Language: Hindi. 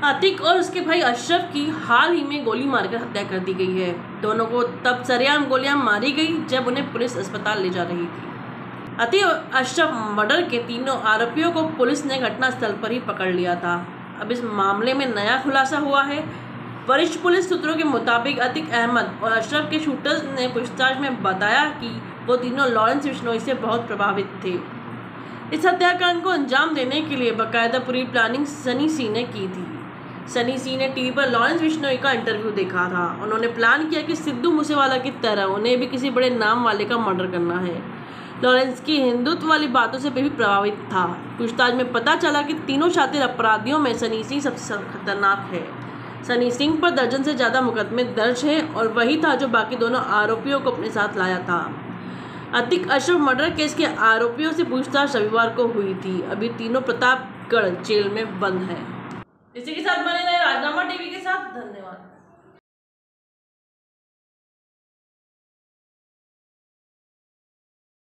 अतीक और उसके भाई अशरफ की हाल ही में गोली मारकर हत्या कर दी गई है। दोनों को तब सरेआम गोलियां मारी गई जब उन्हें पुलिस अस्पताल ले जा रही थी। अतीक और अशरफ मर्डर के तीनों आरोपियों को पुलिस ने घटनास्थल पर ही पकड़ लिया था। अब इस मामले में नया खुलासा हुआ है। वरिष्ठ पुलिस सूत्रों के मुताबिक अतीक अहमद और अशरफ के शूटर्स ने पूछताछ में बताया कि वो तीनों लॉरेंस बिश्नोई से बहुत प्रभावित थे। इस हत्याकांड को अंजाम देने के लिए बाकायदा पूरी प्लानिंग सनी सिंह ने की थी। सनी सिंह ने टीवी पर लॉरेंस बिश्नोई का इंटरव्यू देखा था। उन्होंने प्लान किया कि सिद्धू मूसेवाला की तरह उन्हें भी किसी बड़े नाम वाले का मर्डर करना है। लॉरेंस की हिंदुत्व वाली बातों से भी प्रभावित था। पूछताछ में पता चला कि तीनों शातिर अपराधियों में सनी सिंह सबसे खतरनाक है। सनी सिंह पर दर्जन से ज़्यादा मुकदमे दर्ज हैं और वही था जो बाकी दोनों आरोपियों को अपने साथ लाया था। अतीक अशरफ मर्डर केस के आरोपियों से पूछताछ रविवार को हुई थी। अभी तीनों प्रतापगढ़ जेल में बंद हैं। इसी के साथ बने रहे राजनामा टीवी के साथ। धन्यवाद।